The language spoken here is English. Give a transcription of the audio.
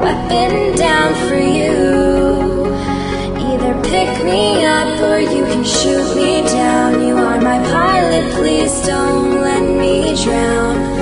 weapon down for you. Either pick me up or you can shoot me down. You are my pilot, please don't let me drown.